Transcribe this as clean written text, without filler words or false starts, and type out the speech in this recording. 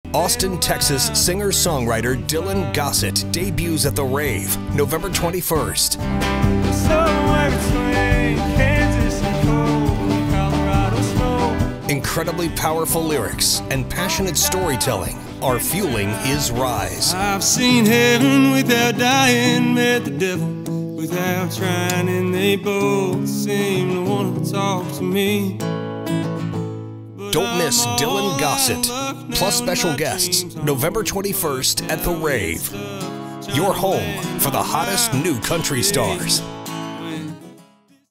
Austin, Texas singer-songwriter Dylan Gossett debuts at the Rave, November 21st. Incredibly powerful lyrics and passionate storytelling are fueling his rise. I've seen heaven without dying, met the devil without trying, and they both seem to want to talk to me. Don't miss Dylan Gossett, plus special guests, November 21st at the Rave. Your home for the hottest new country stars.